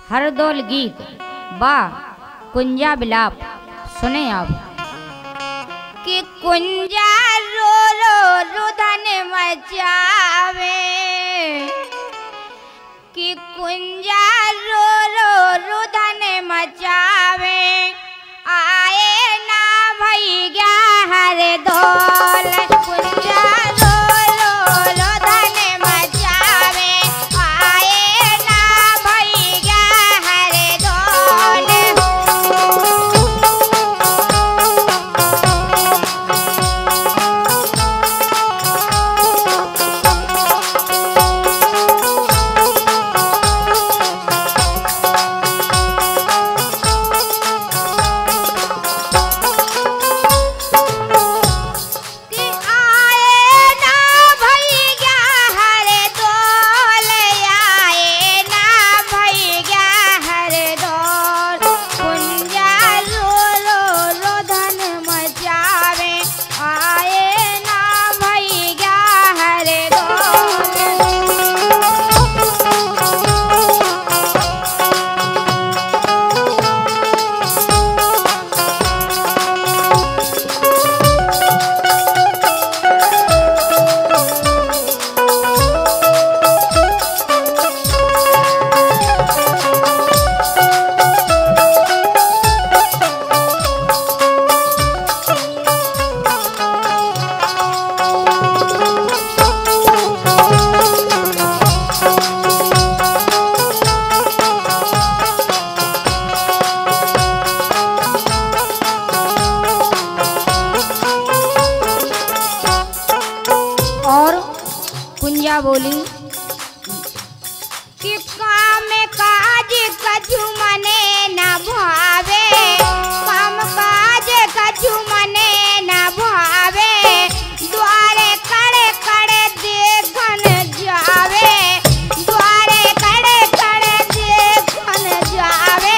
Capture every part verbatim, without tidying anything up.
हरदौल गीत बा कुंजा बिलाप सुने आप। कि कुंजा रो रो रुदन मचावे, कि कुंजा रो रो रुदन मचावे, आए ना भैया हरदौल। कुंजा रो रो रुदन मचावे, आए ना भैया हरदौल। कुंजा बोली कि काम काज कछु मने न भावे, काम काज कछु मने न भावे, द्वारे कड़े कड़े देखन जावे, द्वारे कड़े कड़े देखन जावे।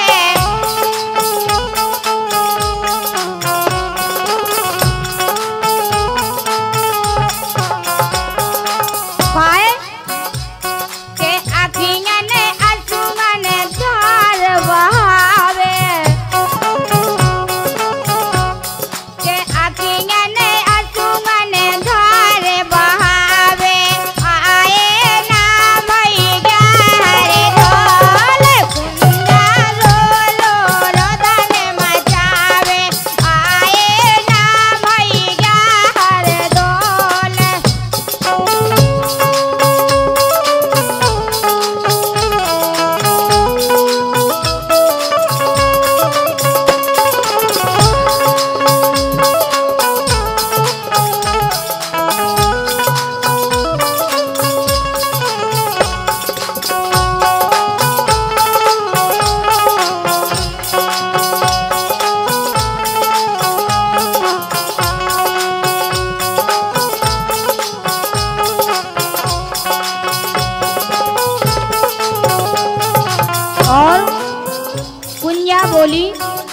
और कुंजा बोली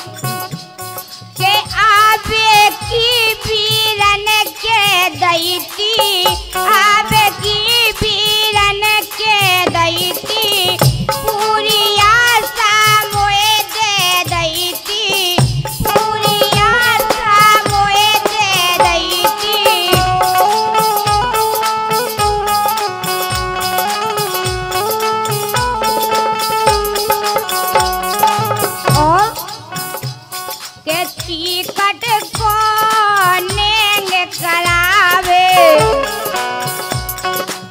के आबे की बीरन के दैती, आबे की बीरन के दैती, पूरी आशा मोए दे दैती, पूरी आशा मोए दे दैती। के टिकट को नेंग करावे,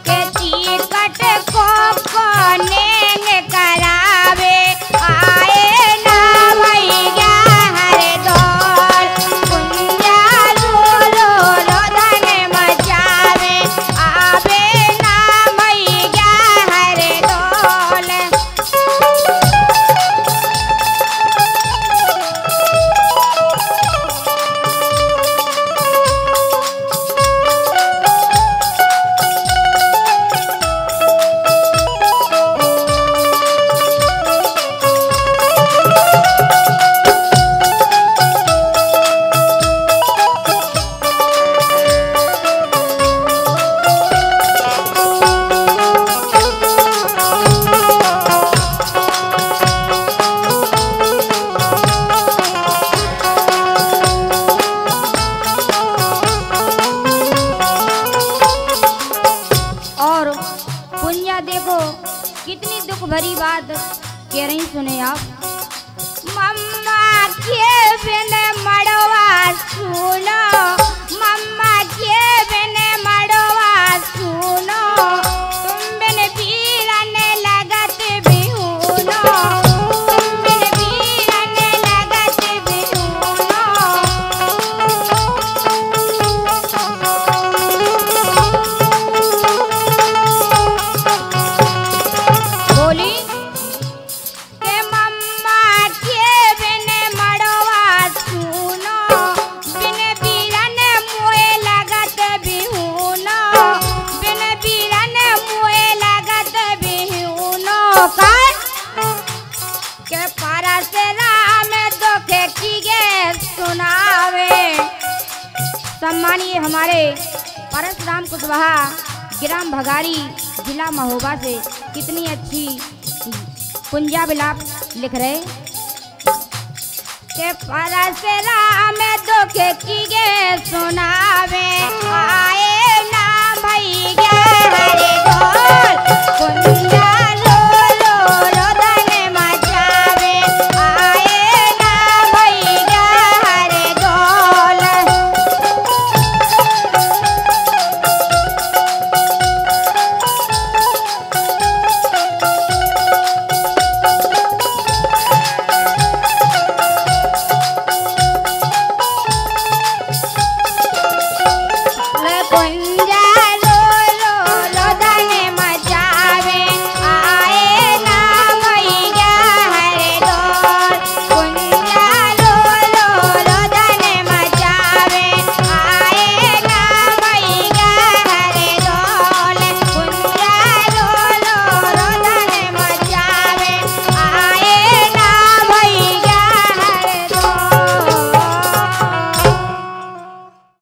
बात कह रही सुने आप। मम्मा के बिन मड़वा सुनो, मम्मा के बिन मड़वा सुनो, तुम बिन बीरन लगत बिहुनो, तुम बिन बीरन लगत बिहुनो। बोली के मम्मा के बिन मड़वा सुनो, बिन बीरन मुए लगत बिहुनो, बिन बीरन मुए लगत बिहुनो। कर के परस राम दुख की गे सुनावे। सम्मानिए हमारे परशुराम कुशवाहा ग्राम भगारी जिला महोबा से कितनी अच्छी कुंजा विलाप लिख रहे के परशुराम दुख की गे सुनावे। आए ना भई गे हरि बोल कुंजा